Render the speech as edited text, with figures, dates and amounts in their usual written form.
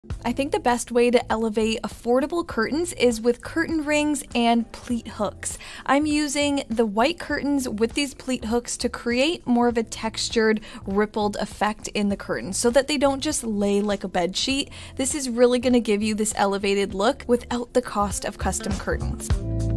I think the best way to elevate affordable curtains is with curtain rings and pleat hooks. I'm using the white curtains with these pleat hooks to create more of a textured, rippled effect in the curtains so that they don't just lay like a bed sheet. This is really going to give you this elevated look without the cost of custom curtains.